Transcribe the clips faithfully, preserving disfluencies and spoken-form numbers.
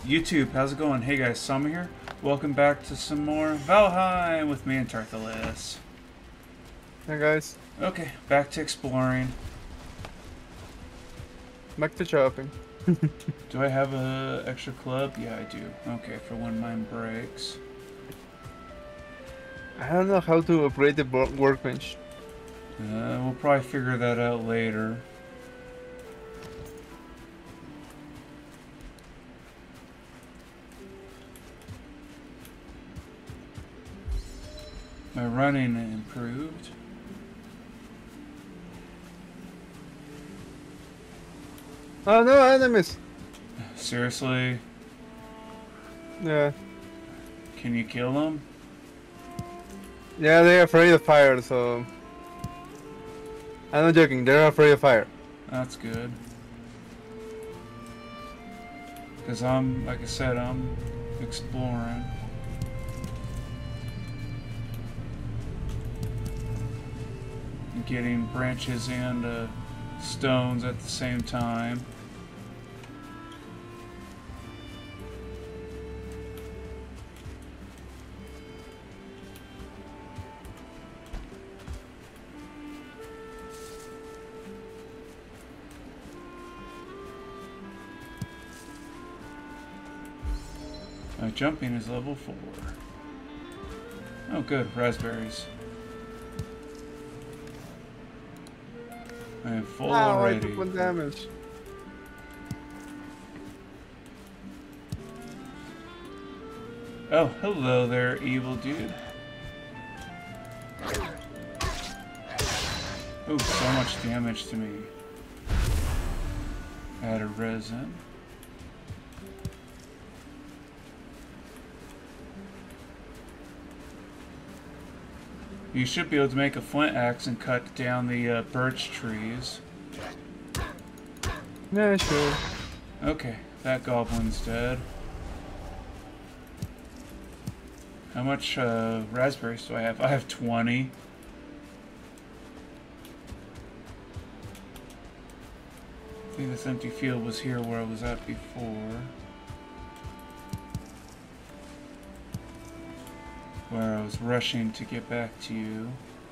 YouTube, how's it going? Hey guys, Summer here. Welcome back to some more Valheim with me and Tarth. Hey guys, Okay, back to exploring. back to shopping. Do I have a extra club? Yeah, I do. Okay, for when mine breaks. I don't know how to operate the wo- workbench. Uh, we'll probably figure that out later. My running improved. Oh no, enemies! Seriously? Yeah. Can you kill them? Yeah, they're afraid of fire, so... I'm not joking, they're afraid of fire. That's good. Because I'm, like I said, I'm exploring. And getting branches and uh, stones at the same time. My jumping is level four. Oh good, raspberries. I am full Ow, I already. took one damage. Oh, hello there, evil dude. Oh, so much damage to me. Add a resin. You should be able to make a flint axe and cut down the uh, birch trees. Yeah, sure. Okay, that goblin's dead. How much uh, raspberries do I have? I have twenty. I think this empty field was here where I was at before. Where I was rushing to get back to you.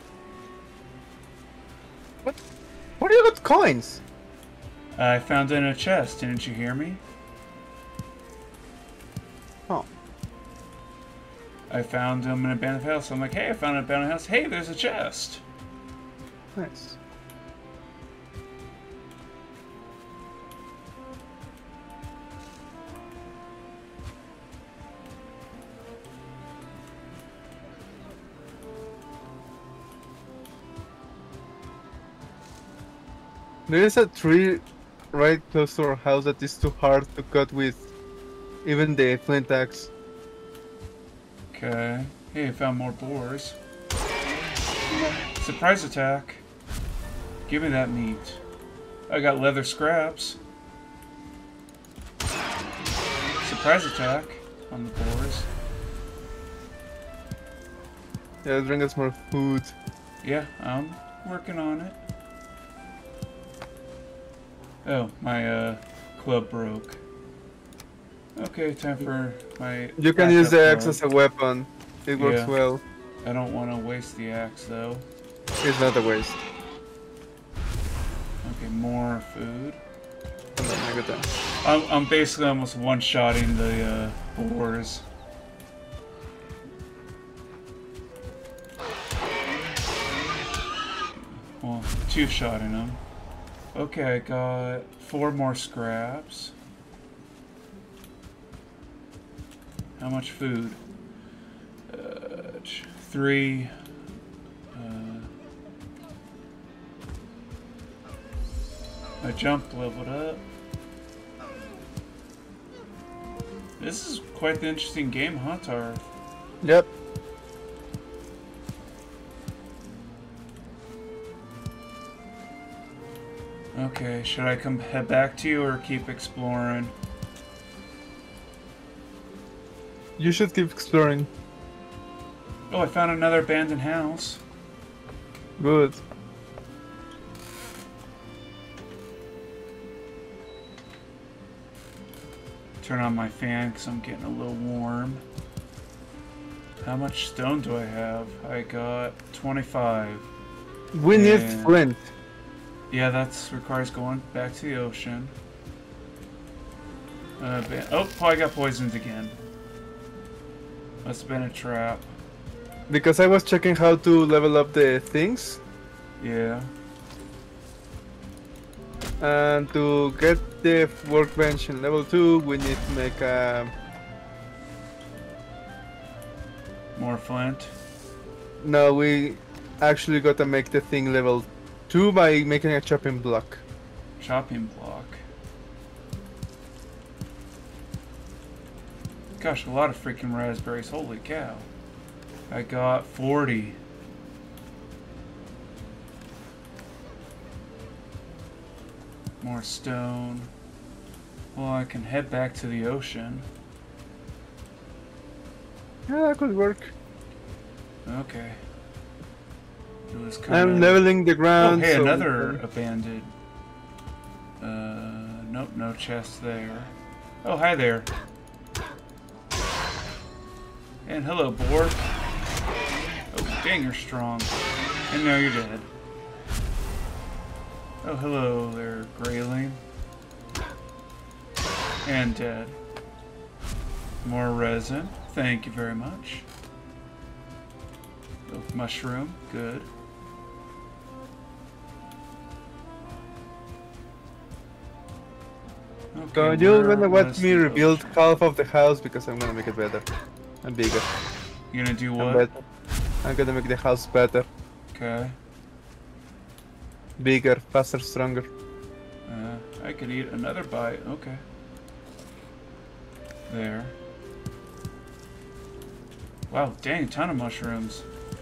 What? Where do you got coins? I found it in a chest, didn't you hear me? Oh. I found them in an abandoned house. I'm like, hey, I found an abandoned house. Hey, there's a chest. Nice. There is a tree right close to our house that is too hard to cut with even the flint axe. Okay. Hey, I found more boars. Surprise attack. Give me that meat. I got leather scraps. Surprise attack on the boars. Yeah, bring us more food. Yeah, I'm working on it. Oh, my uh, club broke. Okay, time for my... You can use the backup axe club. as a weapon. It works Yeah. well. I don't want to waste the axe, though. It's not a waste. Okay, more food. Hold on, I got that. I'm, I'm basically almost one-shotting the uh, boars. Well, two-shotting them. Okay, I got four more scraps. How much food? Uh, three. Uh, my jump leveled up. This is quite the interesting game, huh, Tarth? Yep. Okay, should I come head back to you or keep exploring? You should keep exploring. Oh, I found another abandoned house. Good. Turn on my fan because I'm getting a little warm. How much stone do I have? I got twenty-five. We need And- flint. Yeah, that requires going back to the ocean. Uh, ba- oh, I got poisoned again. Must have been a trap. Because I was checking how to level up the things. Yeah. And to get the workbench in level two, we need to make a... More flint. No, we actually got to make the thing level two by making a chopping block. Chopping block. Gosh, a lot of freaking raspberries. Holy cow. I got forty. More stone. Well, I can head back to the ocean. Yeah, that could work. Okay. It was kind I'm of... leveling the Oh, ground. hey, so we another can- abandoned. Uh, nope, no chest there. Oh, hi there. And hello, boar. Oh, dang, you're strong. And now you're dead. Oh, hello there, grayling. And dead. More resin. Thank you very much. Oh, mushroom. Good. Okay, So you're where gonna watch was me the rebuild ocean? half of the house because I'm gonna make it better and bigger. You're gonna do And what? better. I'm gonna make the house better, Okay. bigger, faster, stronger. Uh, I could eat another bite. Okay. There. Wow, dang, ton of mushrooms.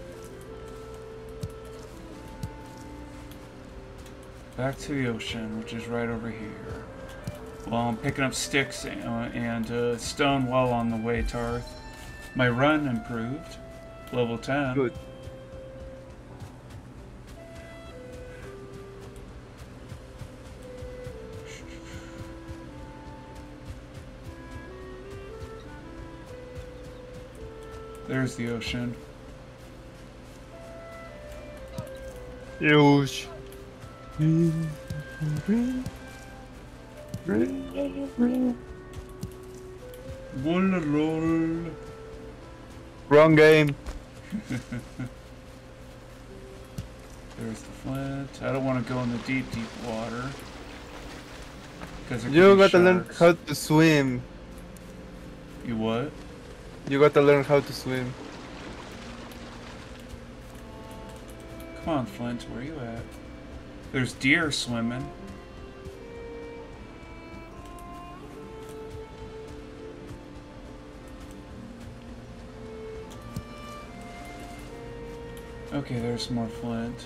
Back to the ocean, which is right over here. Well, I'm picking up sticks and, uh, and uh, stone while on the way, Tarth. My run improved. Level ten. Good. There's the ocean. Huge. Wall-a-lol. Wrong game. There's the flint. I don't want to go in the deep, deep water. Because You gotta learn how to swim. You what? You gotta learn how to swim. Come on, Flint, where you at? There's deer swimming. Okay, there's more flint.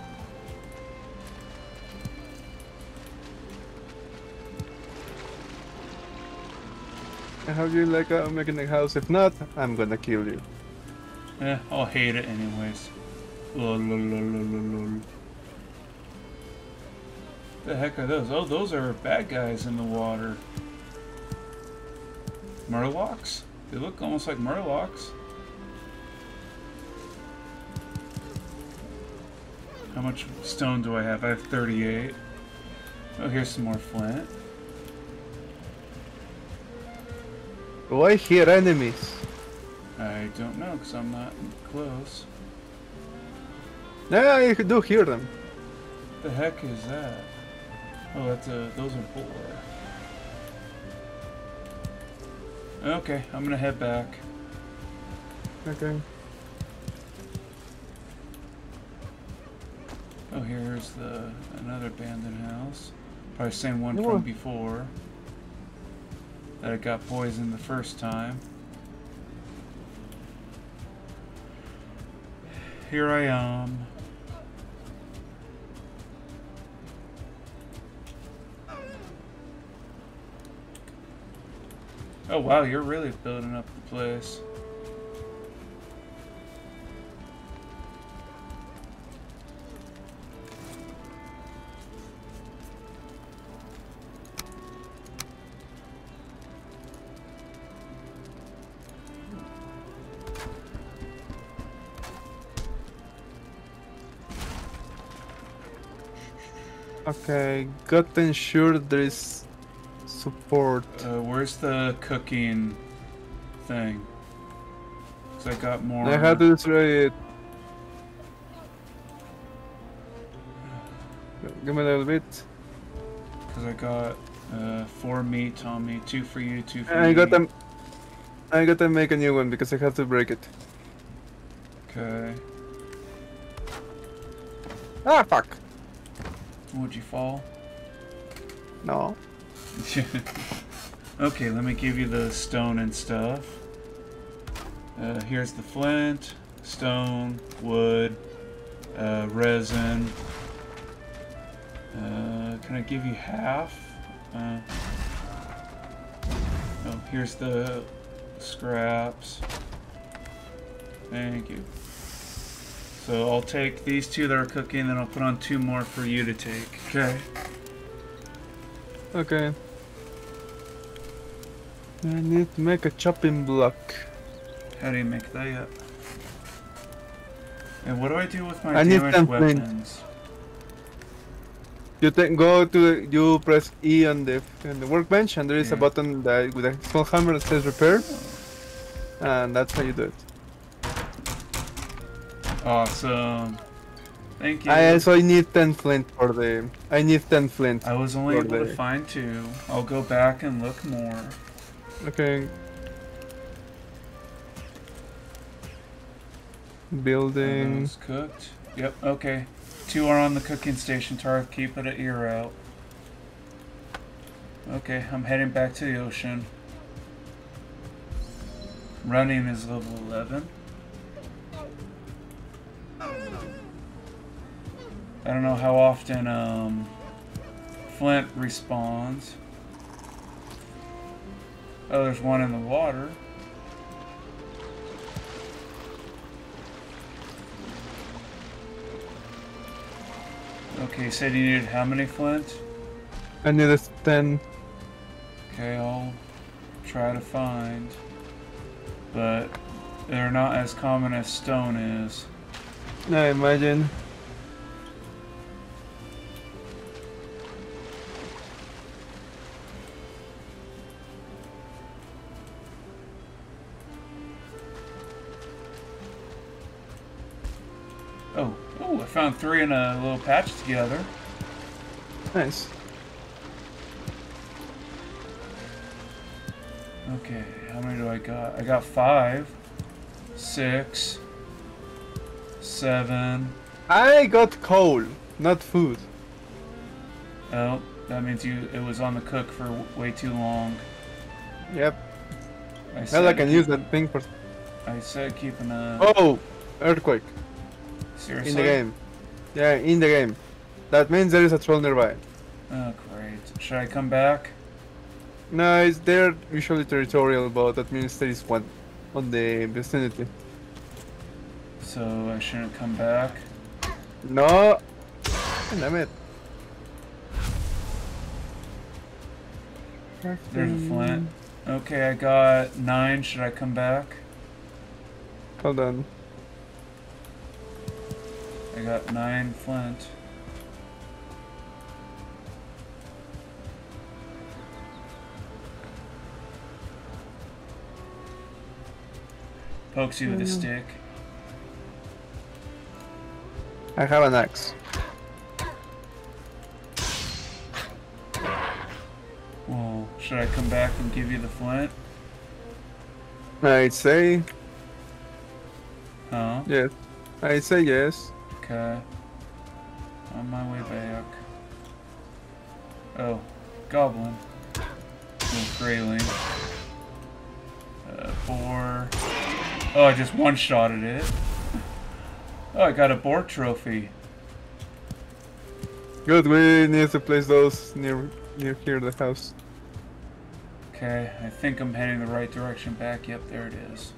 And how do you like uh, making a house? If not, I'm gonna kill you. Eh, I'll hate it anyways. Lol, lol, lol, lol, lol, lol. The heck are those? Oh, those are bad guys in the water. Murlocs? They look almost like Murlocs. How much stone do I have? I have thirty-eight. Oh, here's some more flint. Do I hear enemies? I don't know, because I'm not close. Yeah, I do hear them. The heck is that? Oh, that's a, those are boar. Okay, I'm gonna head back. Okay. Oh, here's the another abandoned house. Probably the same one Oh. from before. That I got poisoned the first time. Here I am. Oh wow, you're really building up the place. Okay, got to ensure there is support. Uh, where's the cooking thing? Cause I got more. I have to destroy it. Give me a little bit. Cause I got uh, four meat on me, two for you, two for I me. got them. I got to make a new one because I have to break it. Okay. Ah, fuck. Would you fall? No. Okay, let me give you the stone and stuff. Uh, here's the flint, stone, wood, uh, resin. Uh, can I give you half? Uh, oh, here's the scraps. Thank you. So I'll take these two that are cooking, then I'll put on two more for you to take. Okay. Okay. I need to make a chopping block. How do you make that? And what do I do with my I need damaged some weapons? flint. You take go to the, you press E on the on the workbench, and there is Yeah. a button that with a small hammer that says repair, and that's how you do it. Awesome. Thank you. I also need ten flint for the. I need ten flint. I was only for able to the- find two. I'll go back and look more. Okay. Are Building. those cooked? Yep, okay. Two are on the cooking station, Tarth. Keep it at ear out. Okay, I'm heading back to the ocean. Running is level eleven. I don't know how often um, Flint respawns. Oh, there's one in the water. Okay, you said you needed how many Flint? I need a ten. Okay, I'll try to find. But they're not as common as stone is. I imagine. Oh, oh, I found three in a little patch together. Nice. Okay, how many do I got? I got five, six, seven. I got coal, not food. Oh, that means you it was on the cook for w- way too long. Yep. I Well, I said can use keep- that thing for. I said keeping a. Oh, earthquake Seriously? in the game. Yeah, in the game. That means there is a troll nearby. Oh, great. Should I come back? No, it's they're usually territorial, but that means there is one on the vicinity. So I shouldn't come back. No. Damn it. There's a flint. Okay, I got nine. Should I come back? Hold on. I got nine flint. Pokes you with a stick. I have an axe. Well, should I come back and give you the flint? I'd say Huh? yes. I'd say yes. Okay. On my way back. Oh, goblin. Little grayling. Uh, four. Oh, I just one-shotted it. Oh, I got a boar trophy. Good. We need to place those near near here, the house. Okay, I think I'm heading the right direction back. Yep, there it is.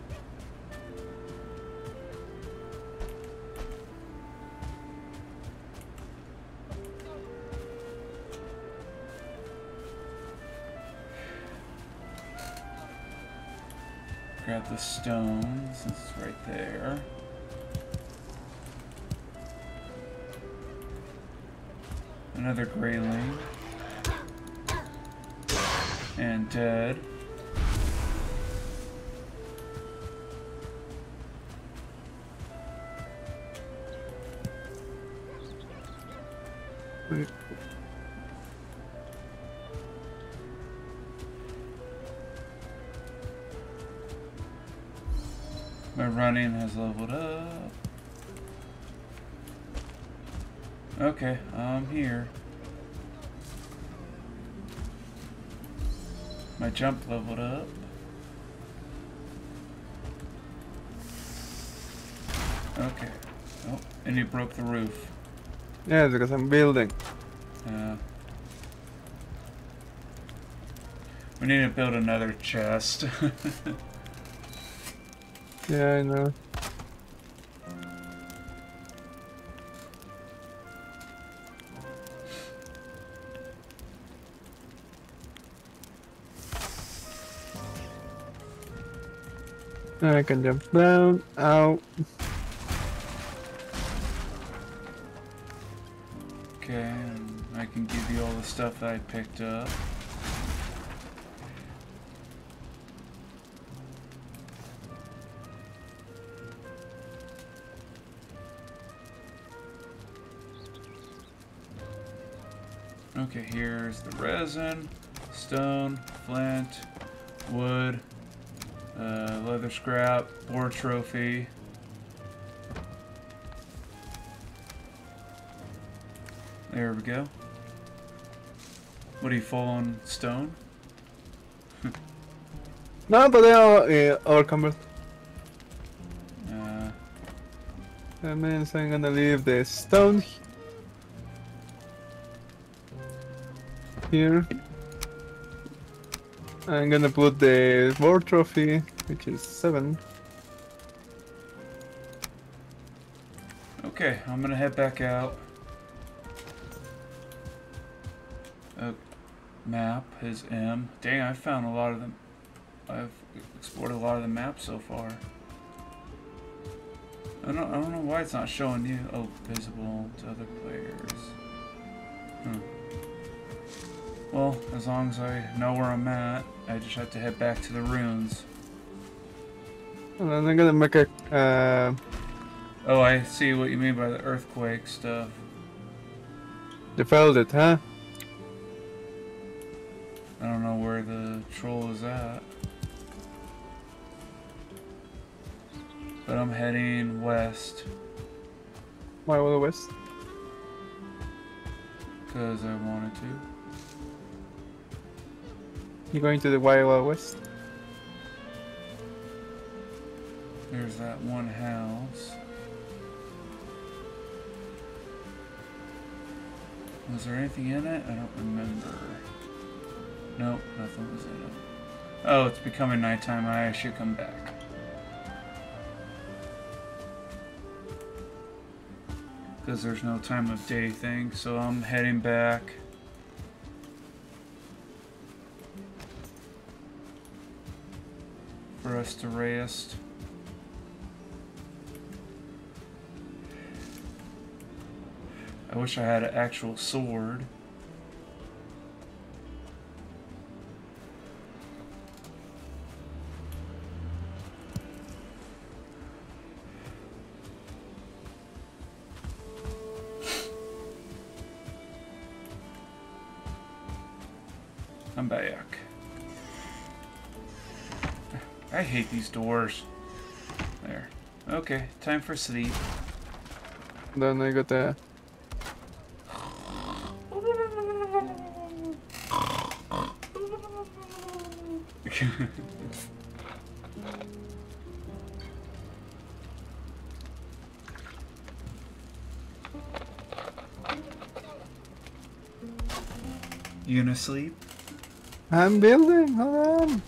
Grab the stones. This is right there. Another grayling. And dead. My running has leveled up. Okay, I'm here. My jump leveled up. Okay. Oh, and you broke the roof. Yeah, because I'm building. Uh, we need to build another chest. Yeah, I know. I can jump down. Ow. Okay, and I can give you all the stuff that I picked up. Okay, here's the resin, stone, flint, wood, uh, leather scrap, boar trophy. There we go. What are you, full on stone? No, but they are uh, overcomers. Uh, That means I'm gonna leave the stone here. I'm gonna put the war trophy, which is seven. okay, I'm gonna head back out. Uh, map is M. Dang, I found a lot of them. I've explored a lot of the maps so far. I don't, I don't know why it's not showing you. Oh, visible to other players. Hmm. Well, as long as I know where I'm at, I just have to head back to the ruins. And then I'm gonna make a. Uh, Oh, I see what you mean by the earthquake stuff. defelled it, huh? I don't know where the troll is at. But I'm heading west. Why will the west? Because I wanted to. You're going to the Wild Wild West? There's that one house. Was there anything in it? I don't remember. Nope, nothing was in it. Oh, it's becoming nighttime. I should come back. Because there's no time of day thing, so I'm heading back. For us to rest. I wish I had an actual sword. I'm back. I hate these doors. There. Okay, time for sleep. Then I got the. You gonna sleep? I'm building, hold on.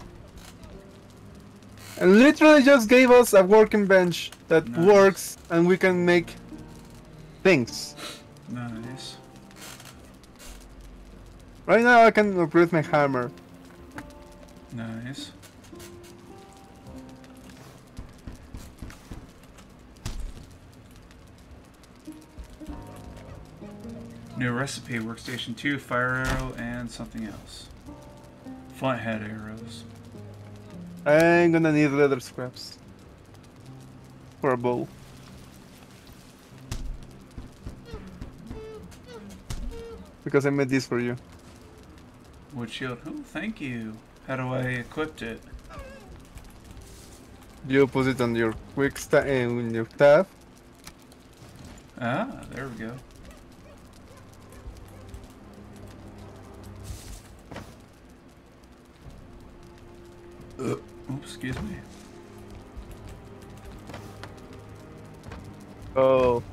And literally just gave us a working bench that Nice. works and we can make things. Nice. Right now I can upgrade my hammer. Nice. New recipe, workstation two, fire arrow, and something else. Flint head arrows. I'm gonna need leather scraps for a bow. Because I made this for you. Wood shield. Oh, thank you. How do I equip it? You put it on your quick sta in your tab. Ah, there we go. Uh, oops, excuse me. Oh.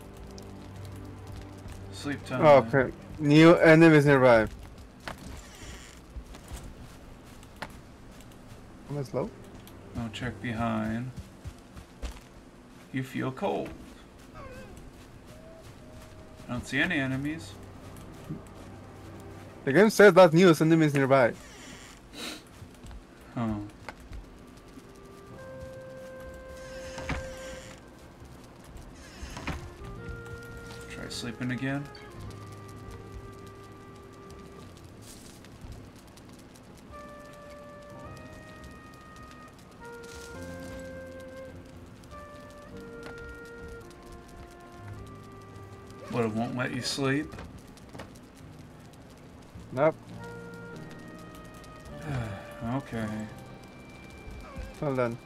Sleep time. Okay. New enemies nearby. Am I slow? I'll check behind. You feel cold. I don't see any enemies. The game says that new enemies nearby. Oh. Try sleeping again. But it won't let you sleep. Nope. Okay. Hold on.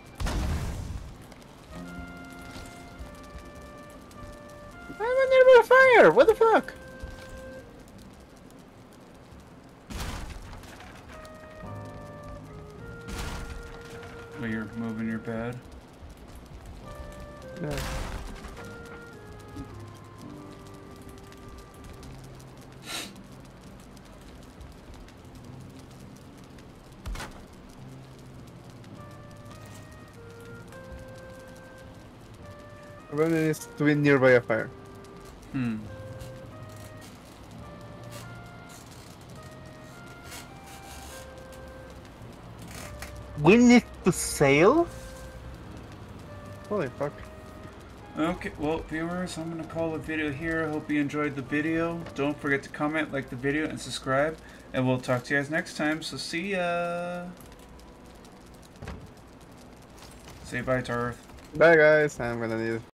I'm a nearby fire! What the fuck? Well, you're moving your bed. Yeah. Everyone needs to be nearby a fire. Hmm. We need to sail? Holy fuck. Okay, well, viewers, I'm going to call the video here. I hope you enjoyed the video. Don't forget to comment, like the video, and subscribe. And we'll talk to you guys next time. So, see ya! Say bye, Tarth. Bye guys, I'm gonna need